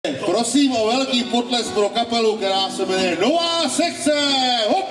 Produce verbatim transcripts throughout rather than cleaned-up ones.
Prosím o velký potlesk pro kapelu, která se jmenuje Nová sekce. Hop!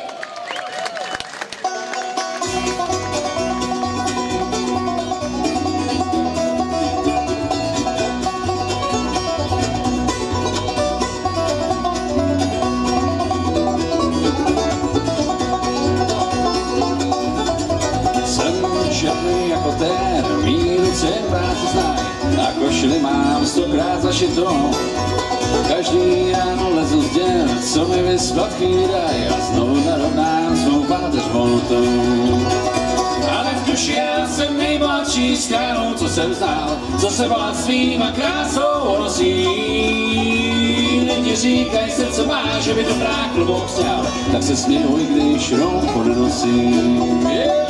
Šatný jako ten, mý ruce práci znají, a košili mám stokrát zašitou. Každý ráno lezu z děl, co mi vyspat chvíli daj, a znovu narovnám svou páteř volnou. Ale v duši já jsem nejmladší skánou, co jsem znal, co se bohatstvím a krásou nosí. Lidi říkají, srdce má, že by dobrá klobouk sněl, tak se směju, i když rouchu nenosím. Yeah!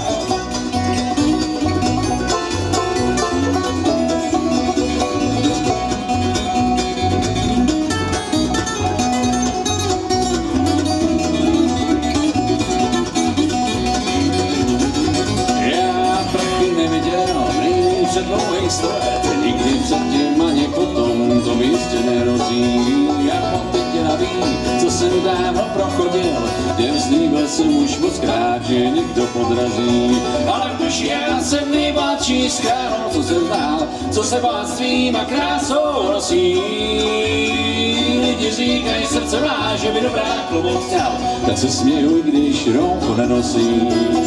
Dlouhých sto let, nikdy předtím ani potom to místě nerozí. Já mám teď naví, co jsem dávno prochodil, jen slíbil jsem už moc krát, že někdo podrazí. Ale v duši já jsem nejmladší skánou, co jsem znal, co se bohatstvím a krásou nosí. Lidi říkají, srdce má, že by dobrá klobouk sněl, tak se směju, i když rouchu nenosí.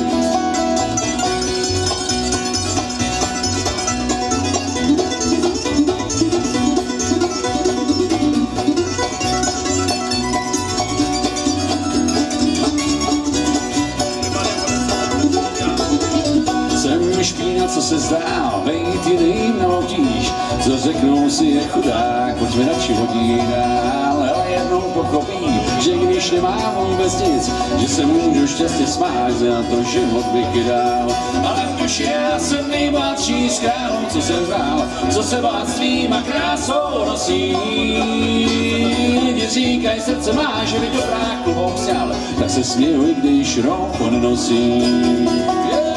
Špína, co se zdá, bejt jiným naučíš, co řeknou si je chudák, pojďme radši hodí dál, ale jednou pochopí, že když nemám vůbec nic, že se můžu šťastně smát, za to život bych dál. Ale v duši já jsem nejmladší skálou, co jsem znal, co se bohatstvím a krásou nosí. Lidi říkají, srdce má, že by dobrá klobouk sněl, tak se směju, i když rouchu nenosí. Yeah!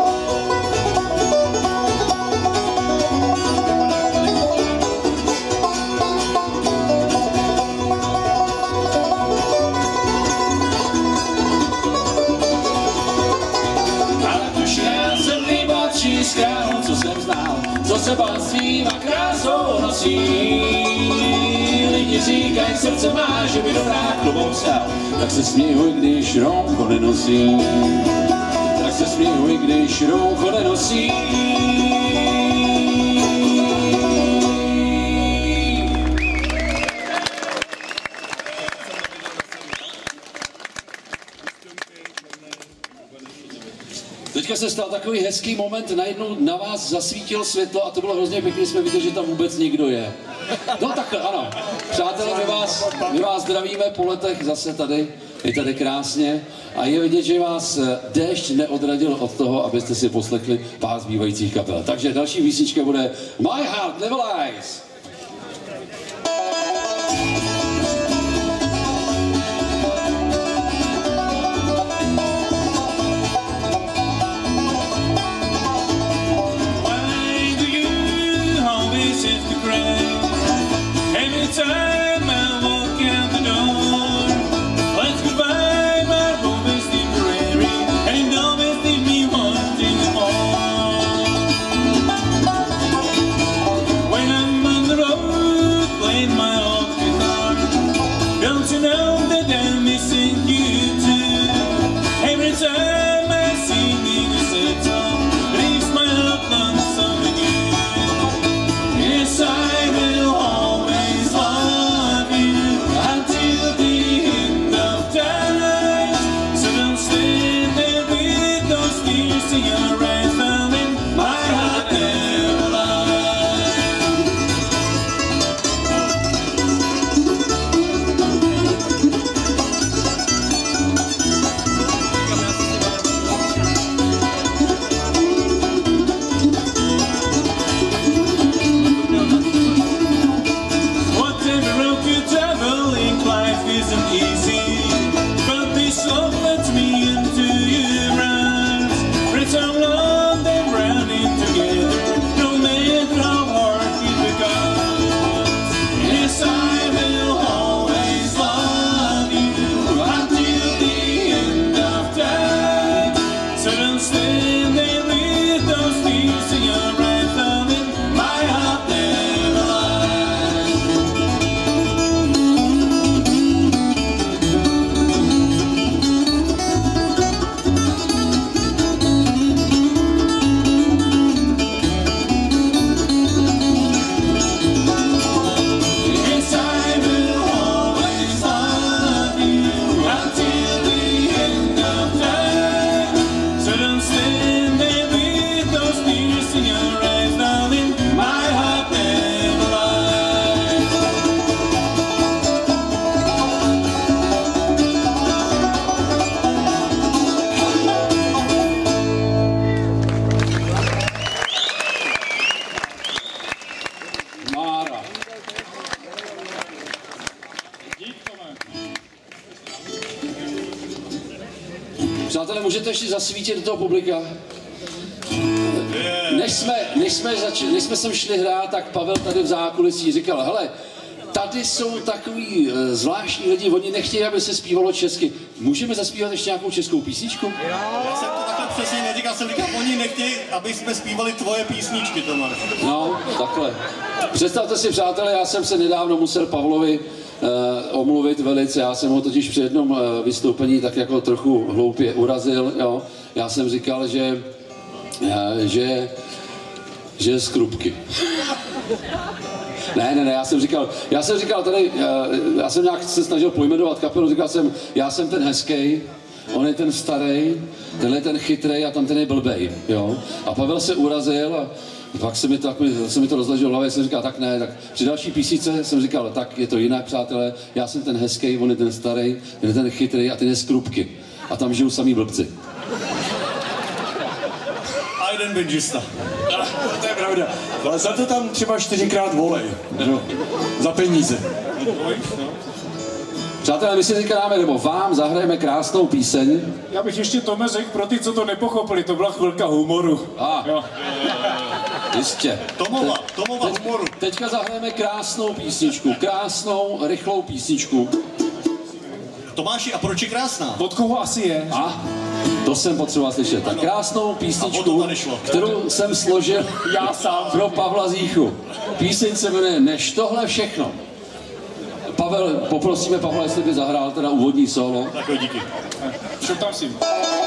Skálu, co jsem znal, co se bohatstvím a krásou nosí. Lidi říkají, srdce má, že by dobrá klobouk sněl, tak se směju, i když rouchu nenosí. Tak se směju, i když rouchu nenosí. Teďka se stal takový hezký moment, najednou na vás zasvítil světlo a to bylo hrozně pěkný, jsme viděli, že tam vůbec nikdo je. No takhle, ano. Přátelé, my vás, my vás zdravíme po letech zase tady, je tady krásně a je vidět, že vás déšť neodradil od toho, abyste si poslechli pár zbývajících kapel. Takže další písnička bude My Heart Never Lies. Every time I walk out the door, let's goodbye, my home is temporary, and it always leaves me wanting more. When I'm on the road, playing my old guitar, don't you know that I'm missing you too? Every time I sing the sad song, leaves my heart lonesome again. Yes, I will always love you until the end of time. So don't stand there with those tears in your eyes, darling. My heart never lies. Přátelé, můžete ještě zasvítit do toho publika? Než jsme, než jsme, zač, než jsme sem šli hrát, tak Pavel tady v zákulisí říkal, hele, tady jsou takový uh, zvláštní lidi, oni nechtějí, aby se zpívalo česky. Můžeme zaspívat ještě nějakou českou písničku? Já jsem to takhle přesně neříkal, jsem říkal, oni nechtějí, aby jsme zpívali tvoje písničky, Tomáš. No, takhle. Představte si, přátelé, já jsem se nedávno musel Pavlovi uh, omluvit velice, já jsem ho totiž při jednom uh, vystoupení tak jako trochu hloupě urazil, jo. Já jsem říkal, že, uh, že, že je z Krupky. Ne, ne, ne, já jsem říkal, já jsem říkal tady, uh, já jsem nějak se snažil pojmenovat kapelu, říkal jsem, já jsem ten hezký, on je ten starý, tenhle je ten chytrej a tam ten je blbej, jo. A Pavel se urazil a pak se mi to, se mi to rozleželo v hlavě, jsem říkal, tak ne, tak při další písničce jsem říkal, tak je to jinak, přátelé, já jsem ten hezký, on je ten starý, ten je ten chytrej a ty je z Krupky. A tam žijou samý blbci. A jeden benžista. To je pravda, ale za to tam třeba čtyřikrát volej, no, za peníze. Přátelé, my si teďka dáme, nebo vám zahrajeme krásnou píseň. Já bych ještě Tome řekl pro ty, co to nepochopili, to byla chvilka humoru. A, jo. Jistě. Tomova, Tomova Teď, humoru. teďka zahrajeme krásnou písničku, krásnou, rychlou písničku. Tomáši, a proč je krásná? Od koho asi je? A to jsem potřeboval slyšet. Tak krásnou A o to písničku, tady šlo. kterou jsem složil Já sám. pro Pavla Zíchu. Píseň se jmenuje Než tohle všechno. Pavel, poprosíme Pavla, jestli by zahrál teda úvodní solo. Tak jo, díky. Šel tam si.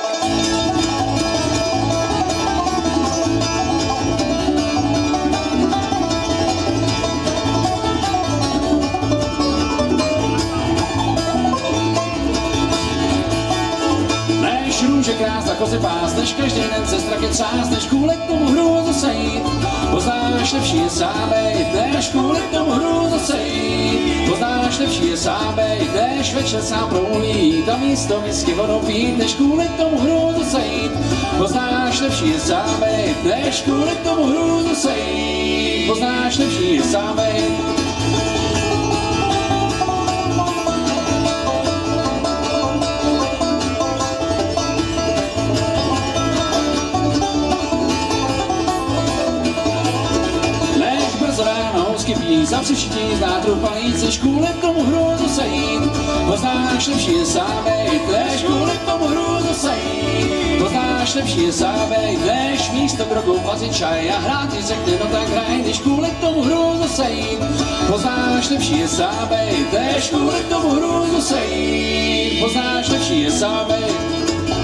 Než růže krásna kozy pás, než každý den se strachy třás, než kvůli tomu hrůzu sejít, poznáš lepší je sám bejt, než kvůli tomu hrůzu sejít, poznáš lepší je sám bejt, než večer sám proulít a místo whisky vodou pít, než kvůli tomu hrůzu sejít, poznáš lepší je sám bejt, než kvůli tomu hrůzu sejít, poznáš lepší je sám bejt. Zavři všichni z nádru palíc, než kvůli tomu hrůzu sejít, poznáš lepší je sám bejt, než kvůli tomu hrůzu sejít, poznáš lepší je sám bejt, než místo drogu vařit čaj a hrát ti řekne, no tak hraj, než kvůli tomu hrůzu sejít, poznáš lepší je sám bejt, než kvůli tomu hrůzu sejít, poznáš lepší je sám bejt.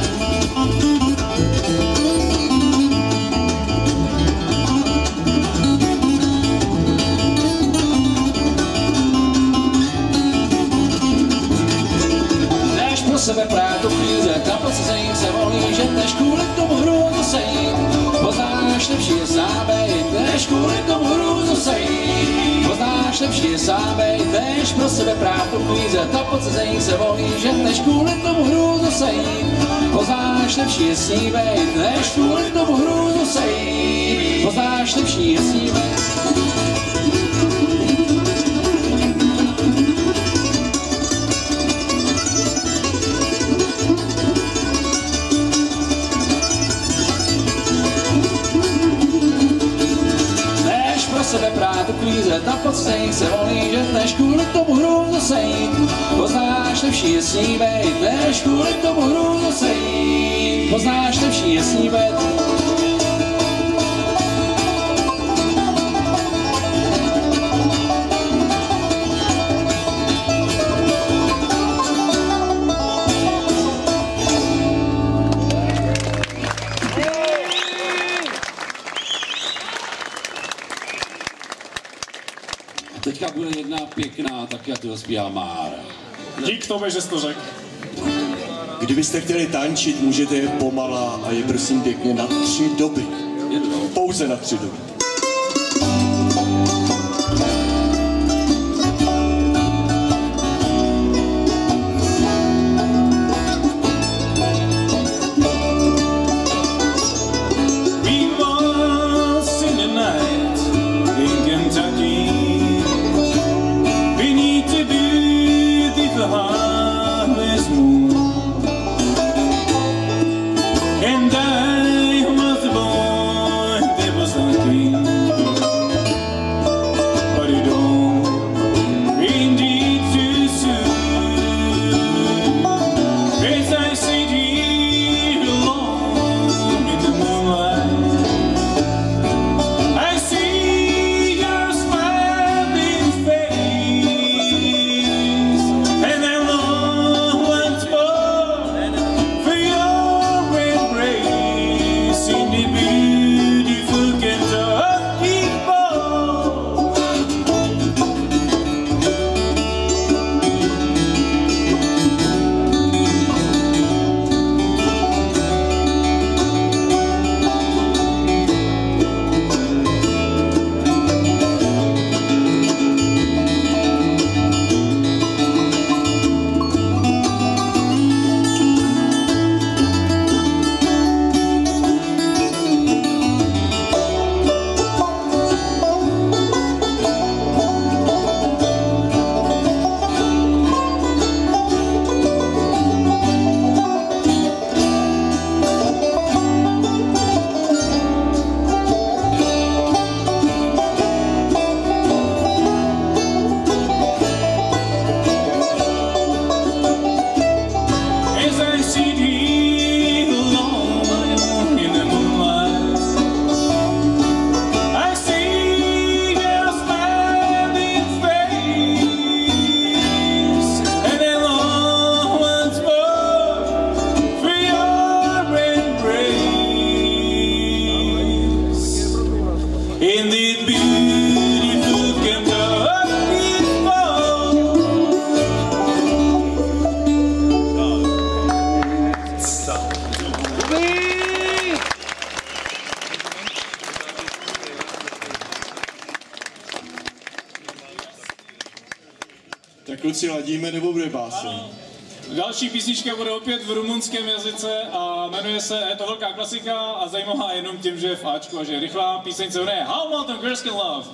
Sebe prátu chvíře, na pocezením se volí, že než kvůli tomu hrůzu sejít, poznáš lepší je sám bejt, než kvůli tomu hrůzu sejít, poznáš lepší je sám bejt, než pro sebe prátu chvíře, na pocezením se volí, že než kvůli tomu hrůzu sejít, poznáš lepší je s ní bejt, než kvůli tomu hrůzu sejít, poznáš lepší je s ní bejt. Sebe prátu klízet, na podstejích se volí, že než kvůli tomu hrůzu sejít, poznáš lepší je s ní bejt, než kvůli tomu hrůzu sejít, poznáš lepší je s ní bejt. Teďka bude jedna pěkná, tak já to zaspívá Mára. Dík Tome, že jsi to řekl. Kdybyste chtěli tančit, můžete je pomalá a je prosím pěkně na tři doby. Pouze na tři doby. Tak kluci, ladíme nebo bude báseň? Další písnička bude opět v rumunském jazyce a jmenuje se, je to velká klasika a zajímavá jenom tím, že je v Ačku a že je rychlá. Píseň se jmenuje How Mountain Girls Can Love.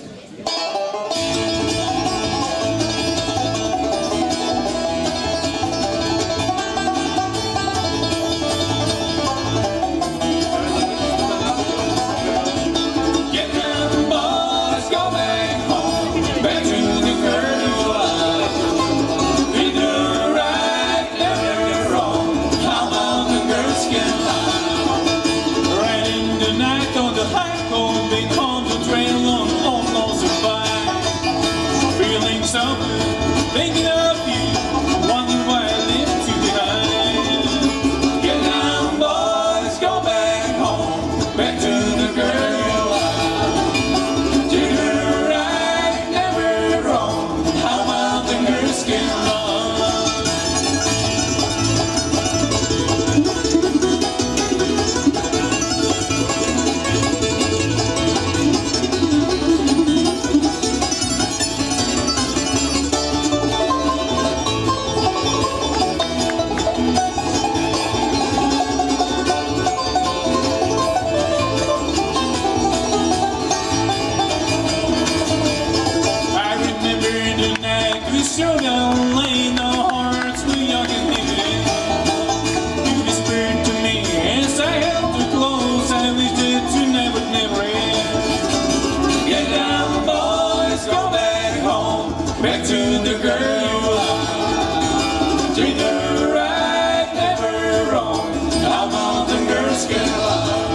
Thinking of you, wondering why I left you behind. Get down, boys, go back home, back to the girl you love. Did her right, never wrong. How mountain girls can love. Back to the girl you love. Treat her right, never wrong. How mountain girls can love.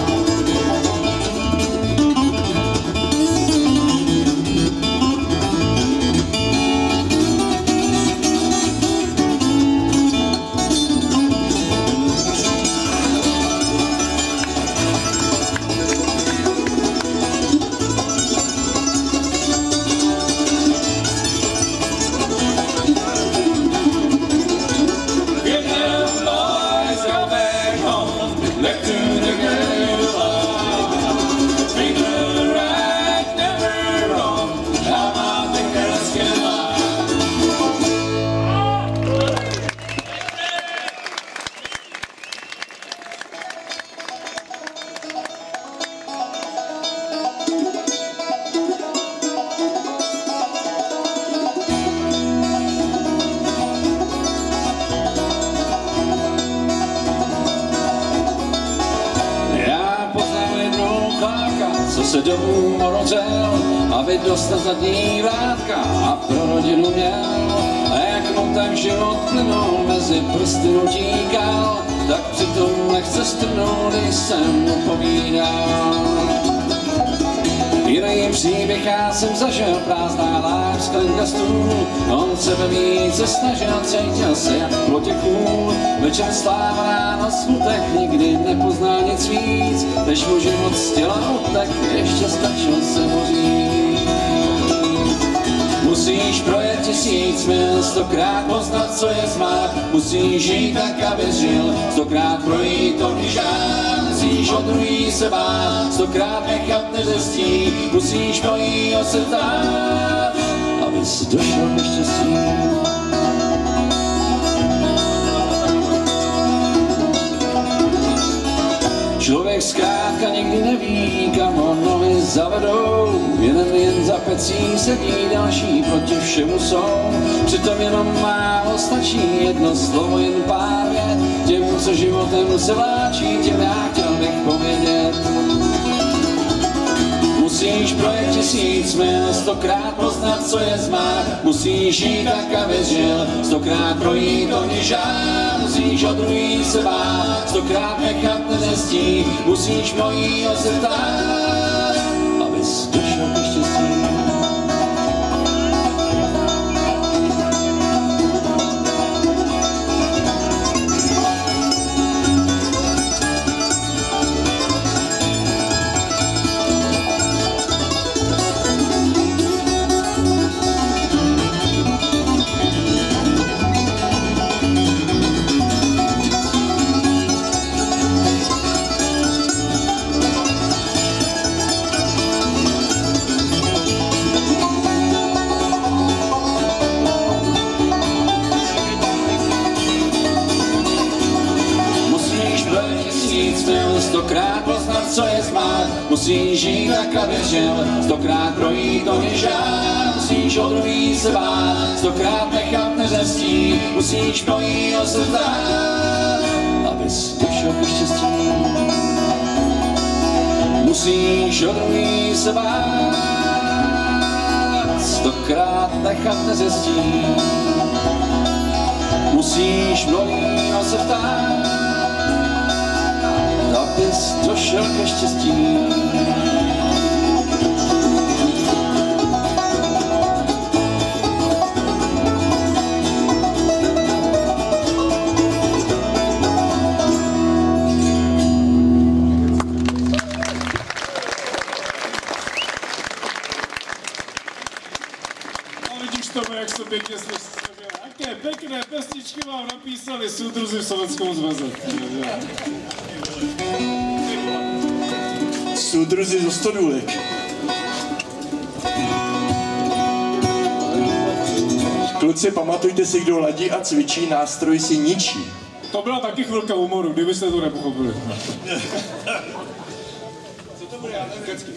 Co se domů morodil, aby dostal zadní vrátka a pro rodinu měl. A jak mu tak život plynul, mezi prsty utíkal, tak přitom lehce strnul, když jsem mu povídal. Jiný příběh já jsem zažil, prázdná láhev, sklenka stůl. On sebe více snažil, cítil se jak plotě kůl. Večer sláva, ráno smutek, nikdy nepoznal nic víc, než mu život z těla utek, ještě stačil se mu říct. Musíš projet tisíc mil, stokrát poznat, co je zmát. Musíš žít tak, abys žil, stokrát projít to žár. Musíš o druhý se bát, stokrát nechat nezestí. Musíš mojího se ptát, abys došel ke štěstí. Člověk zkrátka nikdy neví, kam ho nohy zavedou. Jeden jen za pecí sedí, další proti všemu jsou. Přitom jenom málo stačí, jedno slovo, jen pár vět. Těm, co životem se vláčí, těm já chtěl bych povědět. Musíš projet tisíc mil, stokrát poznat, co je zmát. Musíš žít tak, abys žil, stokrát projít to žár. Musíš o druhý se bát, stokrát nechat nezestí. Musíš mojího se ptát, abys došel ke štěstí. co je smát. Musíš žít tak, aby žil, stokrát projít to nežár. Musíš o druhý se bát, stokrát nechat neřestí. Musíš bojího se vzdát, abys došel ke štěstí. Musíš o druhý se bát, stokrát nechat neřestí. Musíš mnohýho se vzdát, abys došel ke štěstí. Jak se pěkně složil. Jaké pěkné pesničky vám napísali soudruzi v Sovětském svazu. Soudruzi zo Stodůlek. Kluci, pamatujte si, kdo ladí a cvičí, nástroj si ničí. To byla taky chvilka humoru, kdybyste to nepochopili. Co to bude? Kecky.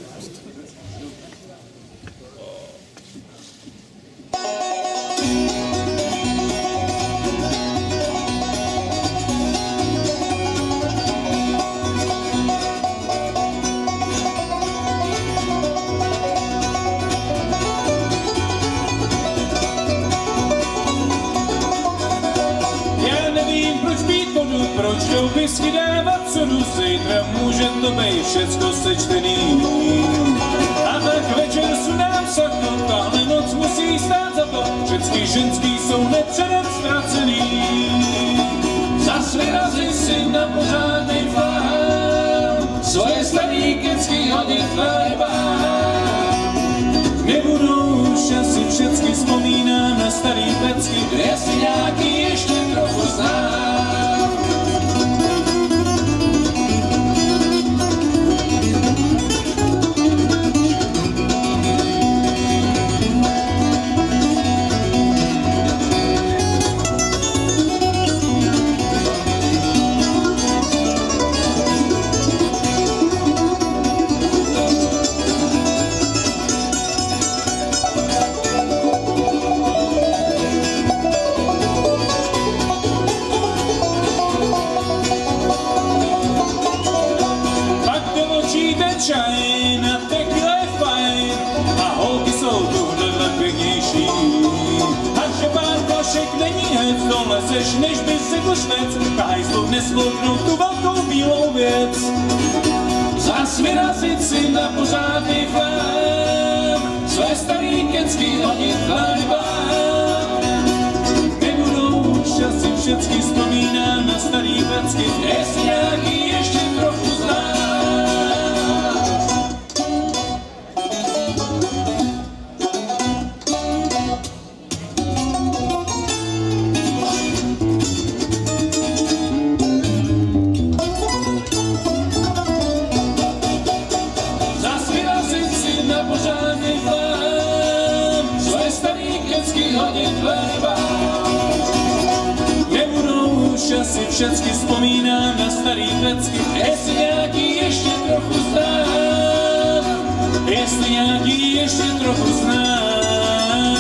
Proč do whisky dávat cenu, zítra může to být všecko sečtený. A tak večer su nám sakno, tahle noc musí stát za to, všecky ženský jsou nepředem ztracený. Zas vyrazí si na pořádnej flám, svoje starý kecky hodit velebám. Nebudou už asi všecky vzpomínám na starý pecky, jestli nějaký ještě trochu znám. Dolezeš, než by si kušnec, v hajzlu nesmlknout tu velkou bílou věc. Zas vyrazit si na pořádný flám, své starý kecky hodit hladbám. Nebudou už asi všecky vzpomínám na starý pecky, jestli nějaký ještě trochu znám. Asi všecky vzpomínám na starý pecky, jestli nějaký ještě trochu znám, jestli nějaký ještě trochu znám.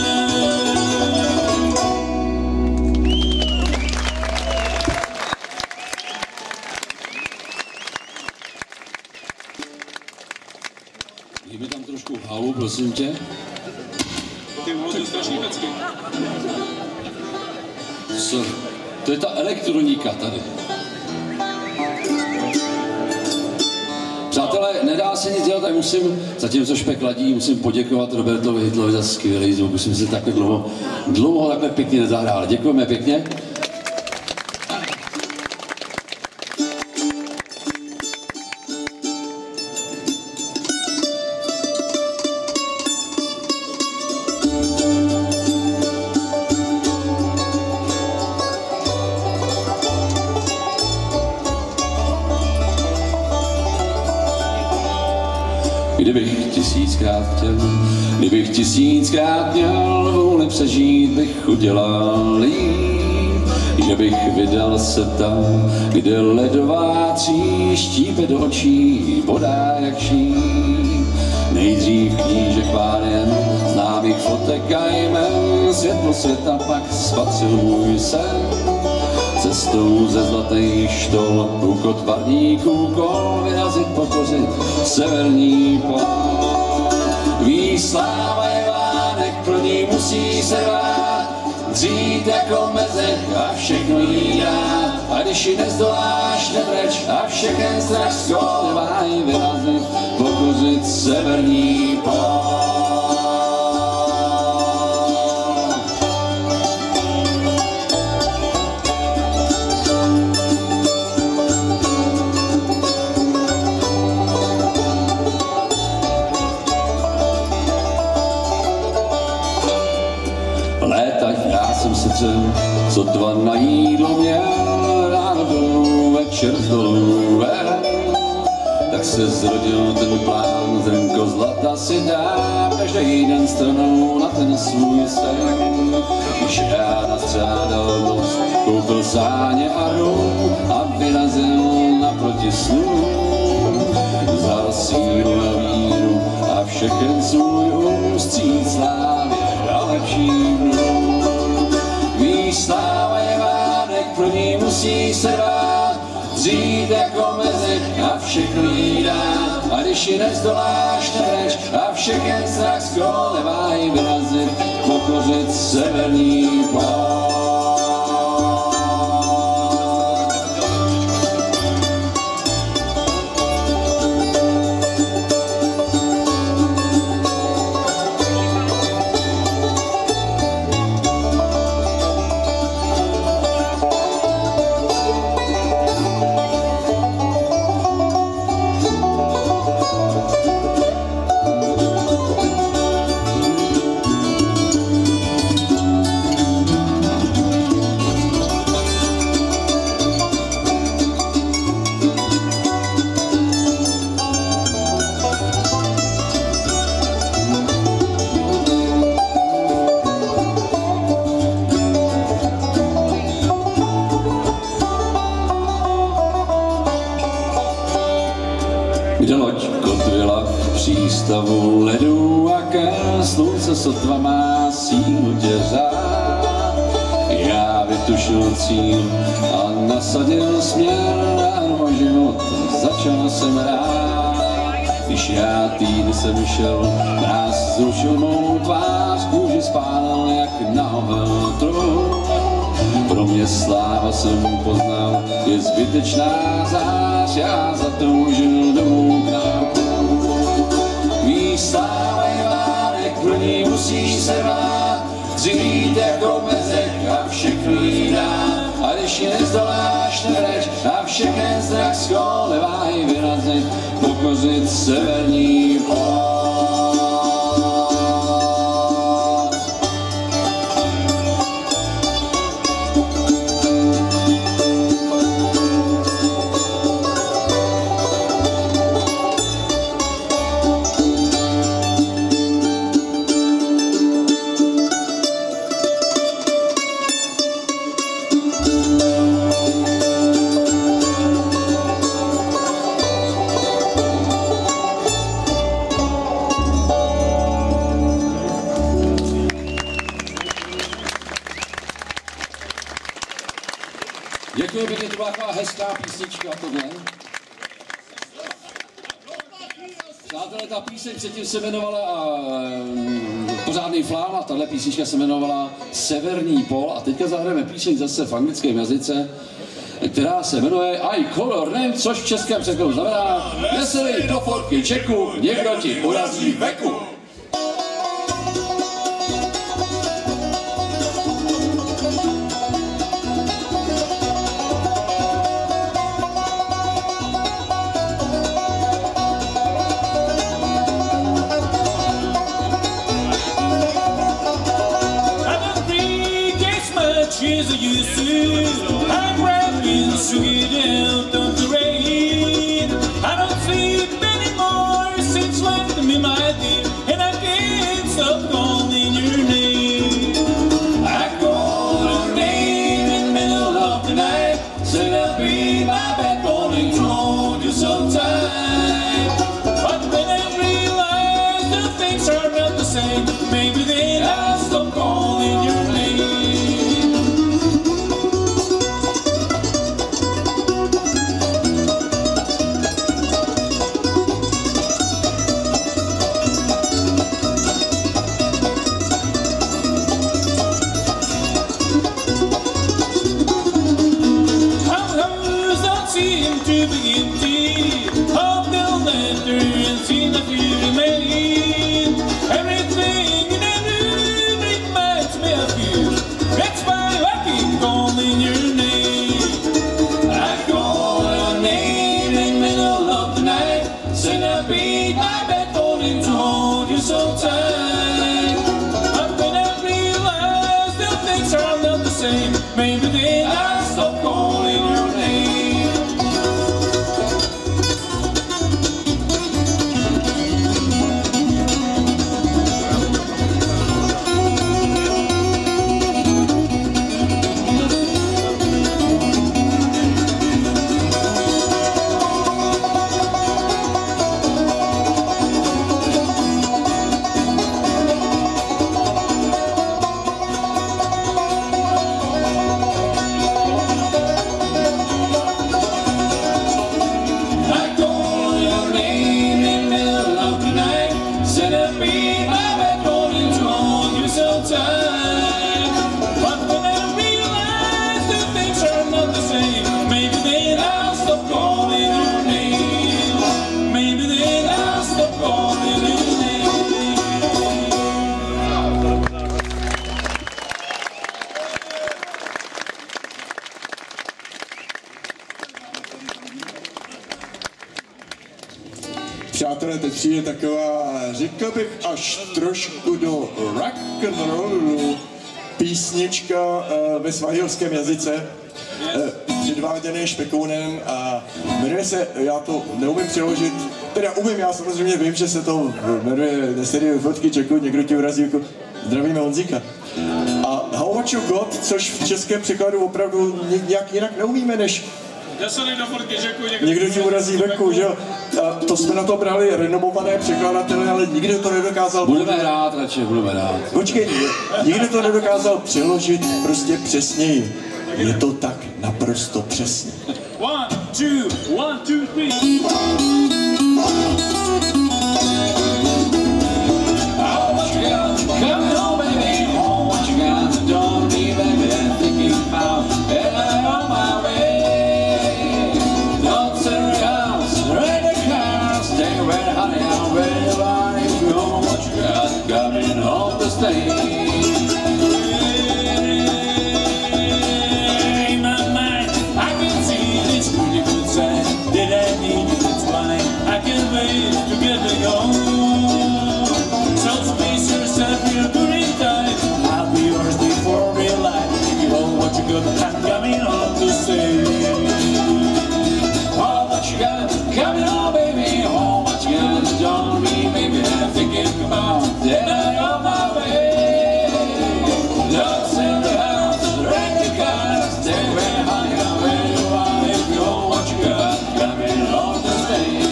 Dej mi tam trošku halu, prosím tě. Ty vole, to je strašný pecky. Co? To je ta elektronika tady. Přátelé, nedá se nic dělat, tak musím, zatímco Špek ladí, musím poděkovat Robertovi Hitlovi za skvělý zvuk. Musím si takhle dlouho, dlouho takhle pěkně nezahrál. Děkujeme pěkně. Kdybych tisíckrát chtěl, kdybych tisíckrát měl vůli přežít, bych udělal líp. že bych vydal se tam, kde ledová tříž štípe do očí, voda jak šíp. Nejdřív knížek pár jen známých fotek a jmen, světlo světa pak spatřil můj sen. Cestou ze zlatých štol, úkot varníků kol, vyrazit, pokořit severní pol. Ví sláva je vánek, pro ní musí se rvát, dřít jako mezek a všechno jí dát. A když ji nezdoláš, nebreč a všechen strach skolevaj, vyrazit, pokořit severní pol. Sotva na jídlo měl, ráno dolů, večer z dolů ven. Tak se zrodil ten plán, zrnko zlata si dám, každý den stranou na ten svůj sen. Když já nastřádal noc, koupil sáně a rum a vyrazil naproti snům. Vzal sílu a víru a všechen svůj um, vstříc slávě a lepším dnům. Sláva je vánek, pro ní musí se rvát, dřít jako mezek a všechno jí dát. A když ji nezdoláš, nebreč a všechen strach skolevaj, vyrazit, pokořit severní pol. Kde loď kotvila v přístavu ledu a ke slunce sotva má sílu tě řád. Já vytušil cíl a nasadil směr na můj život, začal jsem rád. Když já týden jsem šel, nás zrušil mou tvář, kůži spálil jak na veltru. Pro mě sláva jsem poznal, je zbytečná zář, já zatoužil domů k nám. Ví sláva je vánek, pro ní musíš se rvát, dřít jako mezek a všechno jí dát. A když ji nezdoláš, nebreč a všechen strach skolevaj, vyrazit, pokořit severní pol. Děkuji pěkně, to byla taková hezká písnička tohle. Přátelé, ta píseň předtím se jmenovala uh, Pořádný flám a tahle písnička se jmenovala Severní pol a teďka zahrajeme píseň zase v anglickém jazyce, která se jmenuje I Call Your Name, což v českém překladu znamená Veselý do forky čeku, někdo ti urazí veku. As I used to, I'm rapping, so get out of the rain. I don't sleep anymore since left me, my dear, and I can't stop calling your name. I call your name in the middle same. Maybe then I'll stop calling your name. Přátelé, teď přijde taková, řekl bych, až trošku do rock'n'rollu písnička uh, ve svahilském jazyce, uh, předváděný Špekounem a jmenuje se, já to neumím přeložit, teda umím, já samozřejmě vím, že se to jmenuje Neserie fotky Čeku, někdo ti urazí jako zdravíme Honzíka. A How Much You Got, což v českém překladu opravdu nějak jinak neumíme, než někdo ti urazí veku, že jo? A to jsme na to brali renomované překladatele, ale nikdo to nedokázal... Budeme hrát, radši, budeme hrát. Počkej, nikdo to nedokázal přeložit prostě přesněji. Je to tak naprosto přesně. One, two, one, two, three. I'm coming home to stay. All what you got, coming home, baby. All what you got is on me, baby. I'm thinking about that I on my way. Lost in the house, wreck the car, stay where I am, where you are. If you all what you got, coming home to stay.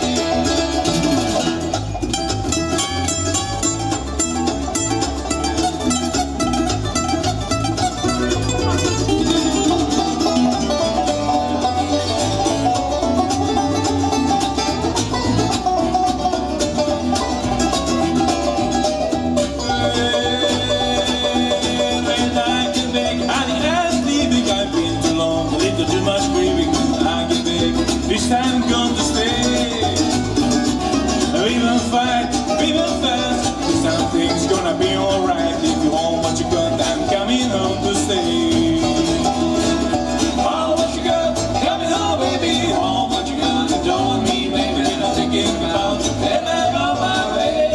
This time I'm going to stay. We will fight, we will fast. This time things gonna be alright. If you want what you got, I'm coming home to stay. All what you got, coming home, baby. All what you got, you don't want me, baby. I'm thinking about you, and I'm on my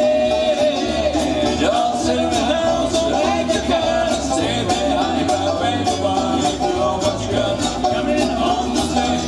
way. Don't sit around, like the car, stay behind, but when you want, if you want what you got, coming home to stay.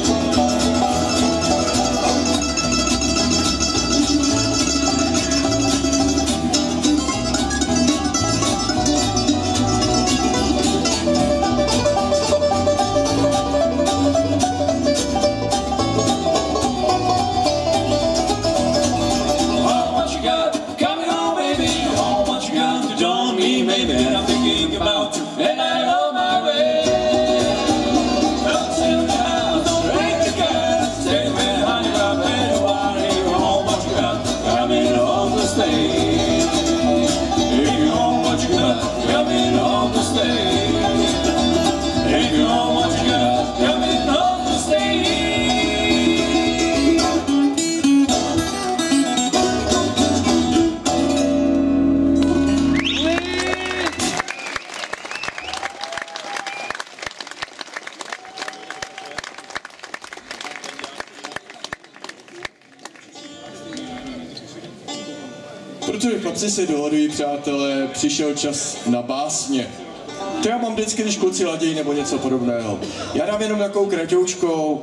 Protože chlapci se dohodují, přátelé, přišel čas na básně. To já mám vždycky, když kluci ladějí nebo něco podobného. Já dám jenom takovou kratoučkou.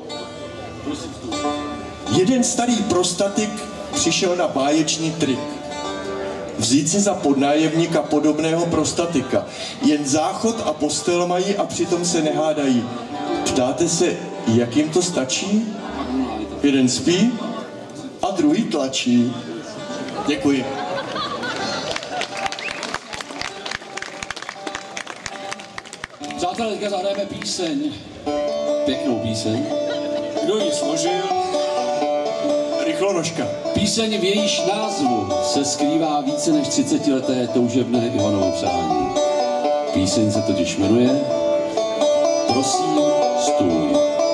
Jeden starý prostatik přišel na báječný trik. Vzít si za podnájemníka podobného prostatika. Jen záchod a postel mají a přitom se nehádají. Ptáte se, jak jim to stačí? Jeden spí a druhý tlačí. Děkuji. Přátelé, teďka zahrajeme píseň. Pěknou píseň. Kdo ji složil? Rychlonožka. Píseň, v jejíž názvu se skrývá více než třicetileté toužebné Ivanovo přání. Píseň se totiž jmenuje Prosím, stůj.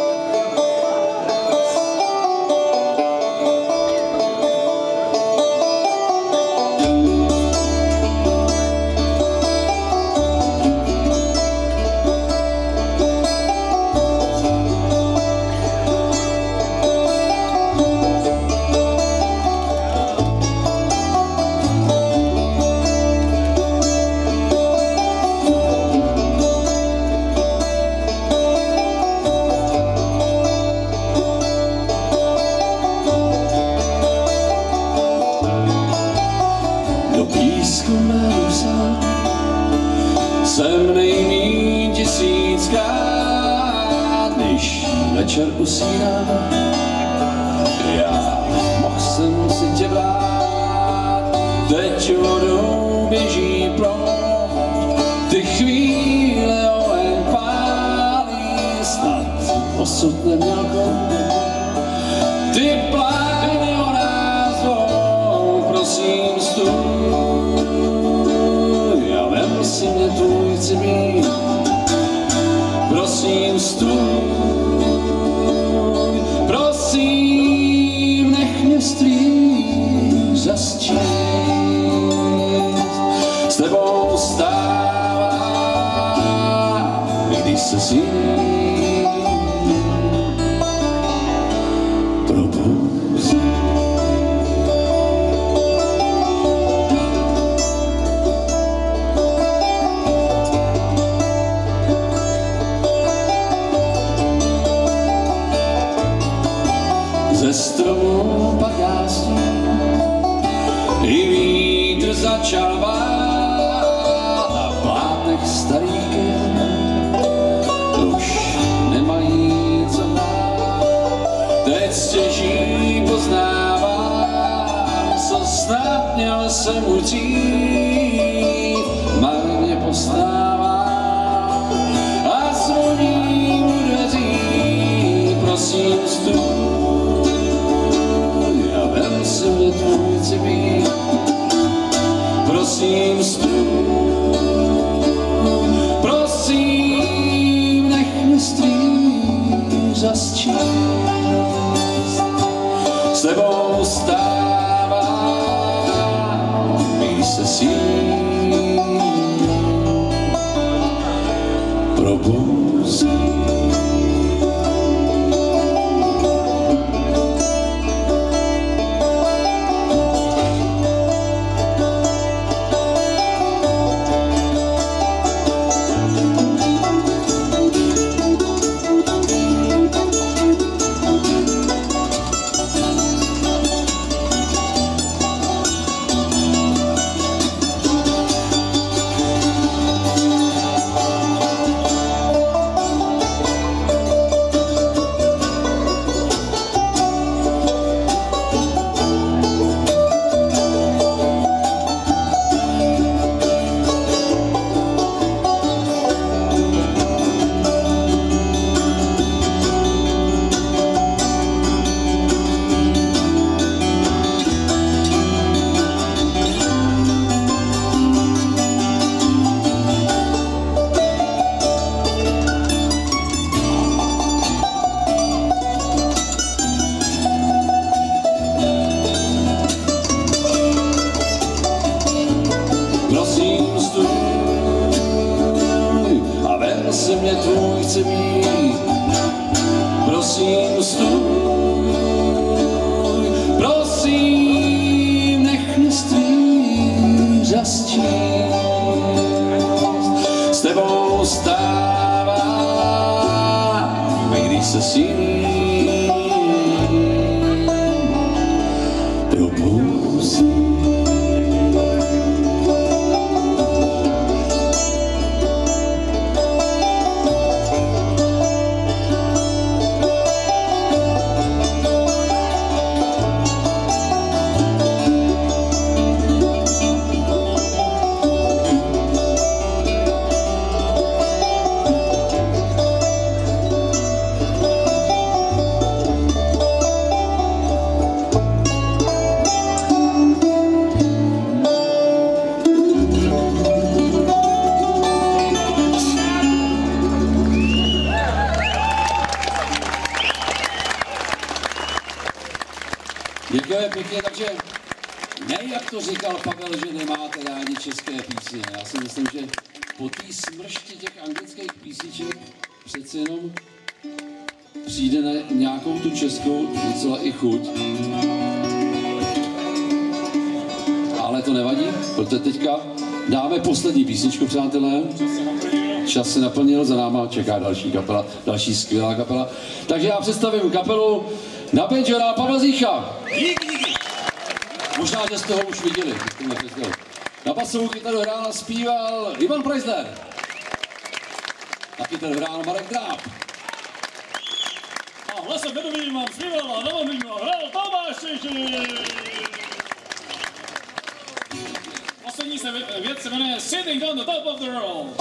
Jsem nejmíň tisíckrát, když večer usínám. Já mohl jsem si tě brát, teď vodou běží proud. Ty chvíle oheň pálí, snad osud neměl kon. Ty plány o nás dvou, prosím stůj. A vem si mě tvůj chci mít, prosím stůj. Prosím, nech mě strýč zasčíst. S tebou stávám, když se sním probouzím. Ze stromů pak jásní i vítr začal vát a v plátech starých ken už nemají co hrát. Teď stěží poznávám, co snad měl jsem dřív, marně postávám a zvoním u dveří, prosím stůj. Vem si mě tvůj chci být, prosím stůj. Prosím, nech mě strýč zasčíst. S tebou stávám, když se sním probouzím. Prosím stůj, prosím nech mě strýč zasčíst. S tebou stává, když se síní do pusy. Děkujeme pěkně, takže ne, jak to říkal Pavel, že nemáte rádi české písně. Já si myslím, že po té smršti těch anglických písniček přeci jenom přijde na nějakou tu českou docela i chuť. Ale to nevadí, protože teďka dáme poslední písničku, přátelé. Čas se naplnil, za náma čeká další kapela, další skvělá kapela. Takže já představím kapelu na banjo hrál Pavel Zícha. Díky, díky. Možná, že jste ho už viděli. Na basovou kytaru hrál a zpíval Ivan Preisler. Na kytaru hrál Marek Dráb. A hlasem vedovým vám zpíval a na banjo hrál Tomáš Čejčík. Poslední se věc se jmenuje Sitting on the Top of the World.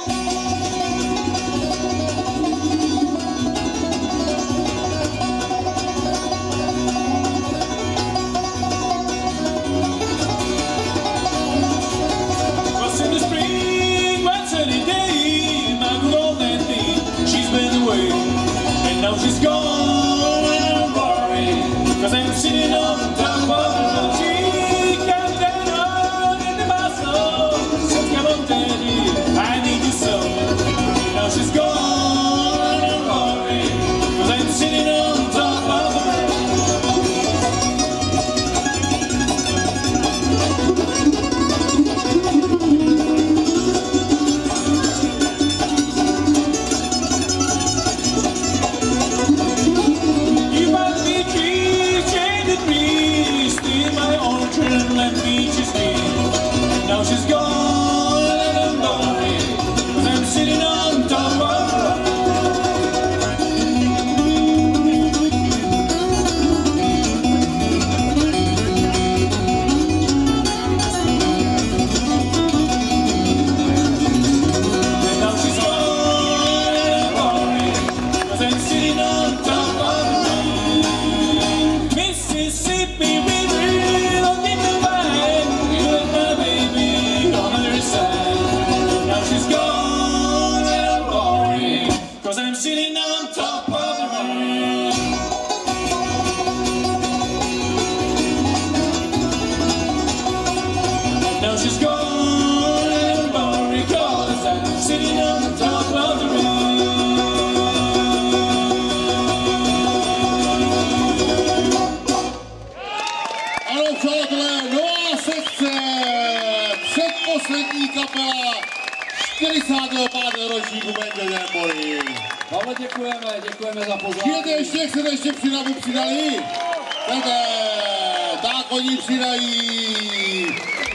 Now she's gone and I'm worried, cause I'm sitting on top of the she can't get on into my soul. So come on daddy, I need you so. Now she's gone and I'm worried, cause I'm sitting on top of the now she's gone and I'm lonely, cause I'm sitting on top of her. And now she's gone and I'm lonely, cause I'm sitting on top of her. Mississippi River, don't give me mine. Now she's gone and I'm boring, cause I'm sitting on top of the moon. Now she's gone and I'm boring, cause I'm sitting on top of the moon. Ano, přátelé, nová sekce, předposlední kapela čtyřicátého pátého ročníku Banjo Jamboree. Pavle, děkujeme, děkujeme za pozvání. Přijete ještě, jak se ještě přidavu přidali? Tete, tak oni přidají.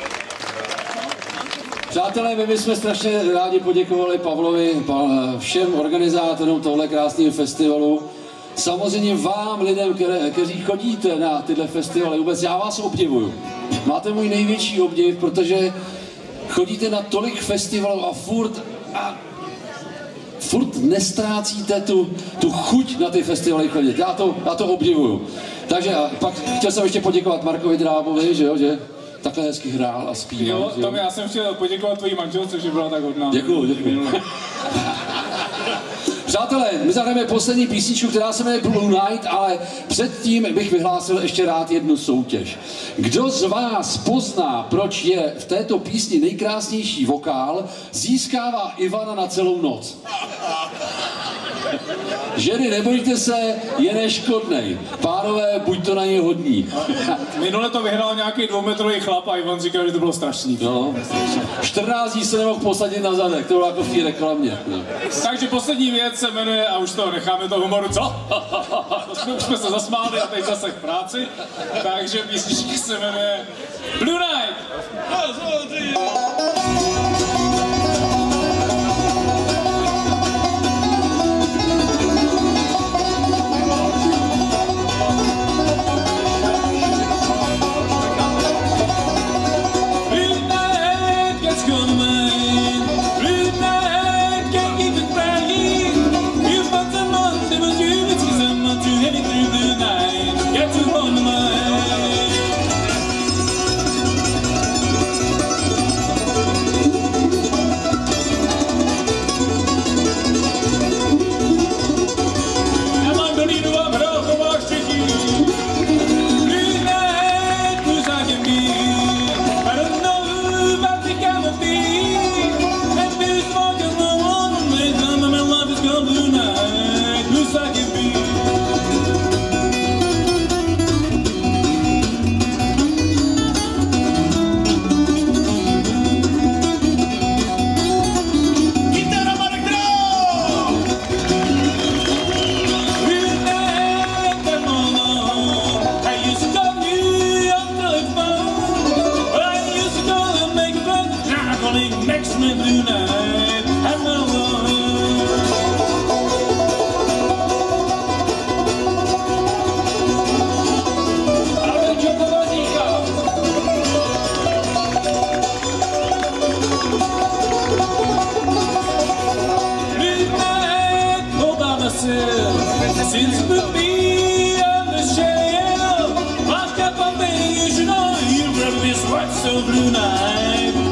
Přátelé, my bychom strašně rádi poděkovali Pavlovi, všem organizátorům tohle krásného festivalu. Samozřejmě vám, lidem, které, kteří chodíte na tyhle festivaly, vůbec já vás obdivuju. Máte můj největší obdiv, protože chodíte na tolik festivalů a furt, a furt nestrácíte tu, tu chuť na ty festivaly chodit. Já to, já to obdivuju. Takže pak chtěl jsem ještě poděkovat Markovi Drábovi, že jo, že takhle hezky hrál a zpíval. Jo, Tom, já jsem chtěl poděkovat tvojí manželce, že byla tak hodná. Děkuju, děkuju. Přátelé, my zahrajeme poslední písničku, která se jmenuje Blue Night, ale předtím bych vyhlásil ještě rád jednu soutěž. Kdo z vás pozná, proč je v této písni nejkrásnější vokál, získává Ivana na celou noc. Ženy, nebojte se, je neškodnej. Pánové, buď to na něj hodní. Minule to vyhrál nějaký dvoumetrový chlap a Ivan říkal, že to bylo strašný. No, čtrnáct dní se nemohl posadit na zadek, to bylo jako v té reklamě. No. Takže poslední věc se jmenuje, a už to necháme toho humoru, co? Už jsme se zasmáli a teď zase k práci. Takže písnička se jmenuje Blue Night. Since the beat of the shell, I kept on thinking you should know you'd rather be sweat so blue night.